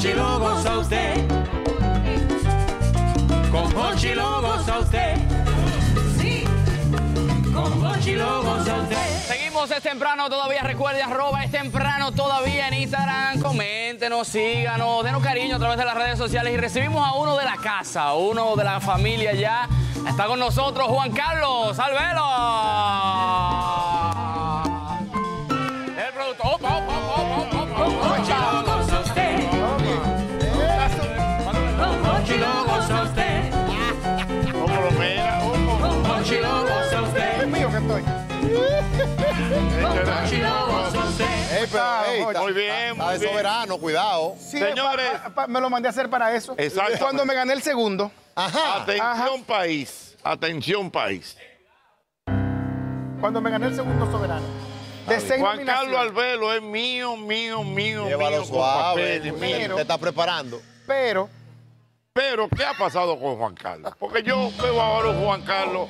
Hochi lo goza usted. Con Hochi lo goza usted. Sí. Con Hochi lo goza usted. Seguimos, es temprano todavía. Recuerde, @ es temprano todavía en Instagram. Coméntenos, síganos, denos cariño a través de las redes sociales. Y recibimos a uno de la casa, uno de la familia ya. Está con nosotros Juan Carlos Albelo. El productor. Opa. Hochi lo goza usted. Con Hochi lo goza usted. ¿Cómo lo mira? Con Hochi lo goza usted. Es mío que estoy. Con Hochi lo goza usted. Muy bien, Está muy de bien. soberano, cuidado. Sí, Señores. me lo mandé a hacer para eso. Exactamente. Cuando me gané el segundo. Ajá. Atención, país. Atención, país. Cuando me gané el segundo soberano. De 6 Juan Carlos nominaciones. Albelo es mío. Llévalo con suave. papeles, mío. Te está preparando. Pero Pero, ¿qué ha pasado con Juan Carlos? Porque yo veo ahora a un Juan Carlos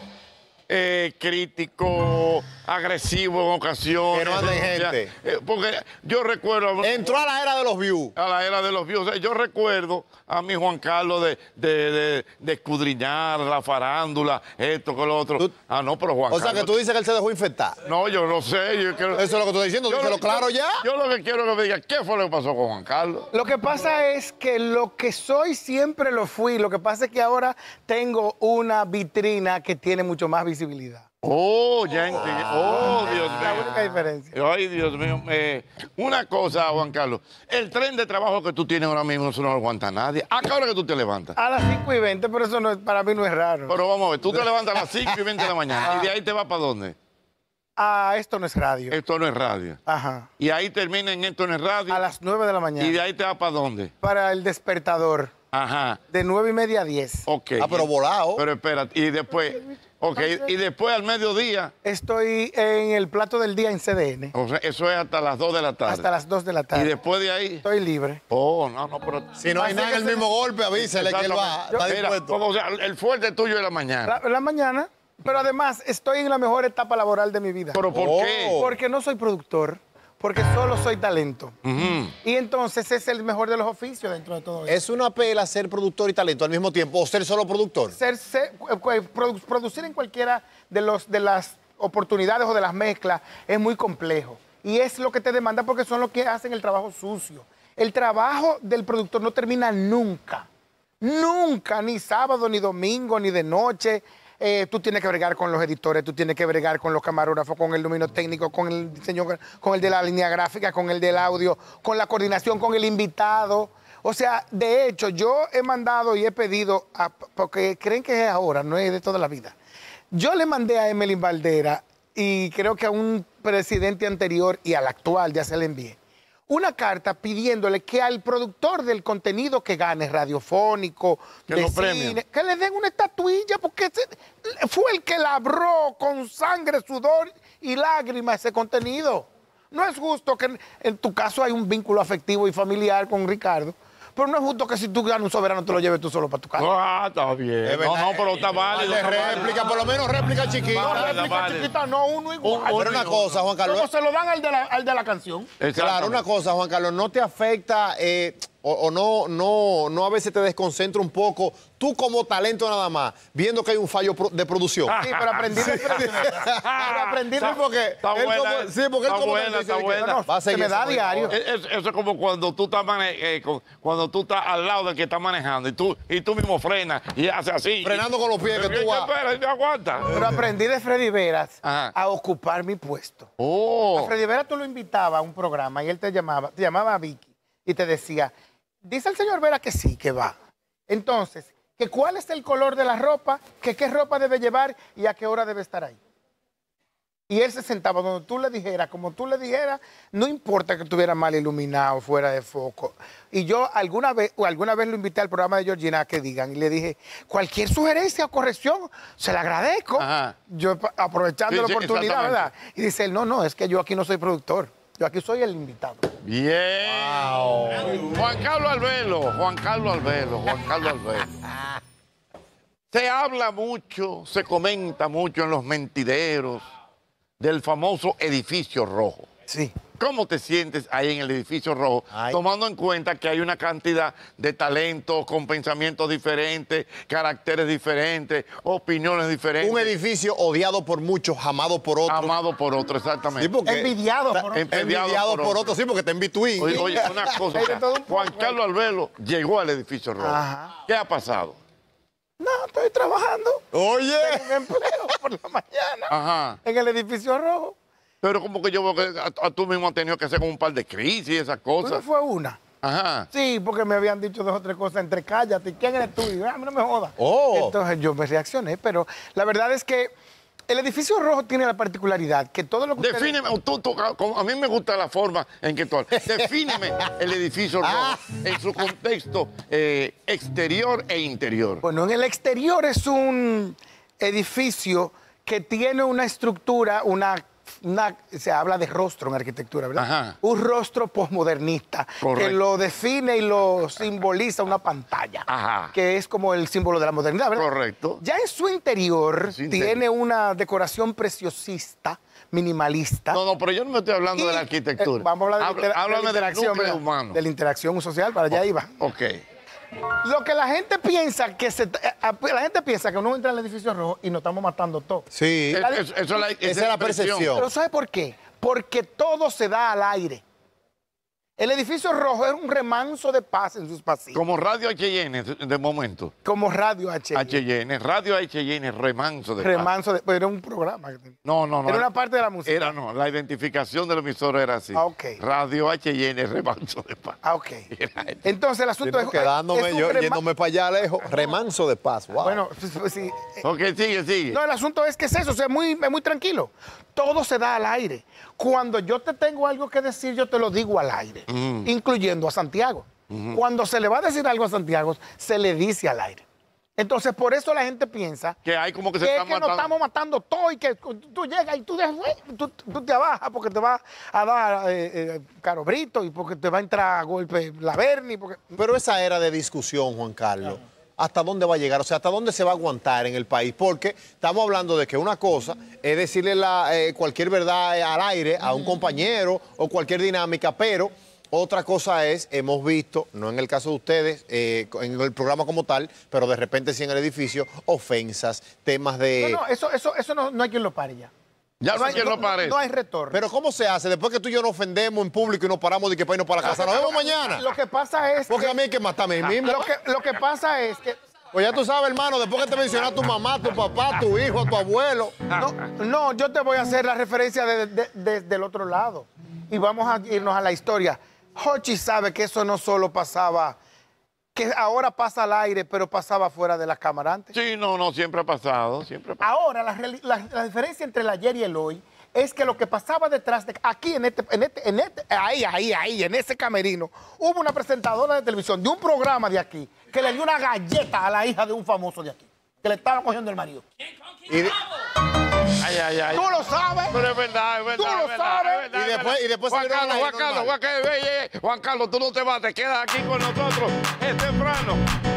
crítico, agresivo en ocasiones. Que no ande gente. Porque yo recuerdo... Entró a la era de los views. A la era de los views. O sea, yo recuerdo a mi Juan Carlos de escudriñar la farándula, esto con lo otro. No, pero Juan O Carlos... sea, que tú dices que él se dejó infectar. No, yo no sé. Yo quiero... Eso es lo que tú estás diciendo. Díselo claro ya. Yo lo que quiero es que me diga, ¿qué fue lo que pasó con Juan Carlos? lo que pasa es que lo que soy siempre lo fui. Lo que pasa es que ahora tengo una vitrina que tiene mucho más visibilidad. Oh, ya entendí. Oh, Dios mío. La única diferencia. Ay, Dios mío. Una cosa, Juan Carlos. El tren de trabajo que tú tienes ahora mismo no lo aguanta nadie. ¿A qué hora que tú te levantas? A las 5:20, pero eso no es, para mí no es raro. Pero vamos a ver, tú te levantas a las 5:20 de la mañana y de ahí te vas para dónde? Esto no es radio. Esto no es radio. Ajá. Y ahí termina en esto no es radio. A las 9 de la mañana. Y de ahí te vas para dónde. Para el despertador. Ajá. De 9:30 a 10. Ok. Pero volado. Pero espérate, y después, ok, y después al mediodía, Estoy en el plato del día en CDN. o sea, eso es hasta las 2 de la tarde. Hasta las 2 de la Y tarde. después de ahí, Estoy libre. oh, no, pero... Si no hay nada en el mismo golpe, avísele que él va. Está Mira, dispuesto. o sea, el fuerte tuyo es la mañana. La mañana. Pero además estoy en la mejor etapa laboral de mi vida. ¿Pero por Oh. qué? Porque no soy productor. Porque solo soy talento. Ujú. Y entonces es el mejor de los oficios dentro de todo eso. ¿Es una pela ser productor y talento al mismo tiempo o ser solo productor? Producir en cualquiera de las oportunidades o de las mezclas es muy complejo. Y es lo que te demanda porque son los que hacen el trabajo sucio. El trabajo del productor no termina nunca. Nunca, ni sábado, ni domingo, ni de noche. Tú tienes que bregar con los editores, tú tienes que bregar con los camarógrafos, con el lumino técnico, con el diseño, con el de la línea gráfica, con el del audio, con la coordinación, con el invitado. O sea, de hecho, yo he mandado y he pedido, porque creen que es ahora, no es de toda la vida. Yo le mandé a Emelín Valdera y creo que a un presidente anterior y al actual ya se le envié una carta pidiéndole que al productor del contenido que gane radiofónico, Que de lo cine, premien. que le den una estatuilla porque fue el que labró con sangre, sudor y lágrimas ese contenido. No es justo que en tu caso hay un vínculo afectivo y familiar con Ricardo, pero no es justo que si tú ganas un soberano te lo lleves tú solo para tu casa. Ah, está bien. Es verdad, No, pero está válido. De está válido. réplica, por lo menos réplica chiquita. No, vale, réplica vale. chiquita, no, uno igual. Pero una cosa, Juan Carlos. ¿Cómo se lo dan al de la canción? Claro, Exactamente. una cosa, Juan Carlos, ¿no te afecta o no a veces te desconcentra un poco tú como talento nada más, viendo que hay un fallo de producción? Sí, pero aprendí de pero aprendí de porque Está él buena, como- sí, porque él está como buena, que dice está que buena. no, Va a se seguir me da eso, diario. Eso es como cuando tú estás cuando tú estás al lado del que está manejando y tú mismo frenas y haces así. Frenando con los pies que tú vas. Espera, te aguanta. Pero aprendí de Freddy Veras Ajá. a ocupar mi puesto. Oh. A Freddy Veras tú lo invitabas a un programa y él te llamaba a Vicky y te decía, dice el señor Vera que sí, que va. Entonces, que cuál es el color de la ropa, que qué ropa debe llevar y a qué hora debe estar ahí. Y él se sentaba donde tú le dijeras, como tú le dijeras, no importa que estuviera mal iluminado, fuera de foco. Y yo alguna vez lo invité al programa de Georgina a que digan, y le dije, cualquier sugerencia o corrección, se la agradezco. Ajá. Yo aprovechando Sí, la sí, oportunidad, exactamente. ¿verdad? Y dice él, no, es que yo aquí no soy productor, yo aquí soy el invitado. Bien. Juan Carlos Albelo, Juan Carlos Albelo, Juan Carlos Albelo. Se habla mucho, se comenta mucho en los mentideros del famoso edificio rojo. Sí. ¿Cómo te sientes ahí en el edificio rojo? Ay. Tomando en cuenta que hay una cantidad de talentos con pensamientos diferentes, caracteres diferentes, opiniones diferentes. Un edificio odiado por muchos, amado por otros. Amado por otro, exactamente. Sí, porque Envidiado por otros. envidiado por otros, sí, porque está en between. Oye, una cosa. Hay de todo un poco, Juan Carlos Albelo llegó al edificio rojo. Ajá. ¿Qué ha pasado? No, estoy trabajando. Oye. Tengo un empleo por la mañana. Ajá. En el edificio rojo. Pero como que yo veo que tú mismo has tenido que hacer como un par de crisis y esas ¿No cosas. fue una? Ajá. Sí, porque me habían dicho 2 o 3 cosas entre cállate. ¿Quién eres tú? Y yo, a mí no me jodas. Oh. Entonces yo me reaccioné, pero la verdad es que el edificio rojo tiene la particularidad que todo lo que ustedes- Defíneme, a mí me gusta la forma en que tú hablas. Defíneme el edificio rojo en su contexto exterior e interior. Bueno, en el exterior es un edificio que tiene una estructura, se habla de rostro en arquitectura, ¿verdad? Ajá. Un rostro posmodernista Correcto. que lo define y lo simboliza una pantalla, Ajá. que es como el símbolo de la modernidad, ¿verdad? Correcto. Ya en su interior Su interior. tiene una decoración preciosista, minimalista. No, pero yo no me estoy hablando Y, de la arquitectura. vamos a hablar de, Háblame del interacción, núcleo ¿verdad? humano. De la interacción social, para allá iba. Ok. Lo que la gente piensa la gente piensa que uno entra al edificio rojo y nos estamos matando todos. Sí. Eso es la, Esa es la percepción. Pero ¿sabe por qué? Porque todo se da al aire. El edificio rojo es un remanso de paz en sus pasillos. Como radio HN de momento. Como radio Radio HN, remanso de paz. remanso de... Pero era un programa. No. Era una parte de la música. Era no, la identificación del emisor era así. Ah, ok. Radio HN, remanso de paz. Ah, ok. Era esto. Entonces el asunto es... Quedándome es un yo, rema- yéndome para allá lejos. Remanso de paz. Wow. Bueno, sí. Ok, sigue. No, el asunto es que es eso, o sea, es muy tranquilo. Todo se da al aire. Cuando yo te tengo algo que decir, yo te lo digo al aire, incluyendo a Santiago. Cuando se le va a decir algo a Santiago, se le dice al aire. Entonces, por eso la gente piensa Que hay como que se que están nos matando. estamos matando todo y que tú llegas y tú te abajas porque te va a dar Caro Brito y porque te va a entrar a golpe la Berni. Porque... Pero esa era de discusión, Juan Carlos. ¿Hasta dónde va a llegar? O sea, ¿hasta dónde se va a aguantar en el país? Porque estamos hablando de que una cosa es decirle cualquier verdad al aire a un compañero o cualquier dinámica, pero otra cosa es, hemos visto, no en el caso de ustedes, en el programa como tal, pero de repente sí en el edificio, ofensas, temas de... No, eso no hay quien lo pare ya. Ya sé que no parece. No hay retorno. Pero ¿cómo se hace? Después que tú y yo nos ofendemos en público y nos paramos de que para irnos para la casa, nos vemos mañana. Lo que pasa es Porque a mí hay que matarme a mí mismo. lo que pasa es que Pues ya tú sabes, hermano, después que te menciona a tu mamá, tu papá, tu hijo, a tu abuelo. no, yo te voy a hacer la referencia desde el otro lado. Y vamos a irnos a la historia. Hochi sabe que eso no solo pasaba, que ahora pasa al aire, pero pasaba fuera de la cámara antes. Sí, no, siempre ha pasado, Ahora, la diferencia entre el ayer y el hoy es que lo que pasaba detrás de aquí, en ese camerino, hubo una presentadora de televisión de un programa de aquí que le dio una galleta a la hija de un famoso de aquí, que le estaba cogiendo el marido. Ay. Tú lo sabes. Pero es verdad, Tú lo sabes. Y después Juan salieron al aire Carlos, normal. Juan Carlos, tú no te vas, te quedas aquí con nosotros. Es temprano.